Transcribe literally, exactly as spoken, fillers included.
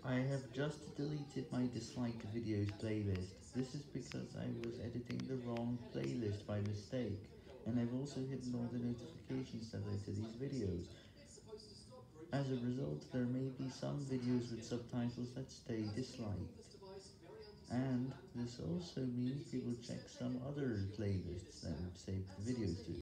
I have just deleted my disliked videos playlist. This is because I was editing the wrong playlist by mistake, and I've also hidden all the notifications that led to these videos. As a result, there may be some videos with subtitles that stay disliked. And this also means people check some other playlists that we've saved the videos to.